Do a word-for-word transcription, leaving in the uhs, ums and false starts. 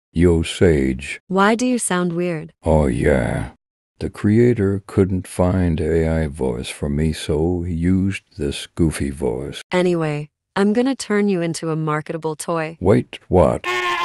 Yo, Sage. Why do you sound weird? Oh, yeah. The creator couldn't find A I voice for me, so he used this goofy voice. Anyway, I'm gonna turn you into a marketable toy. Wait, what?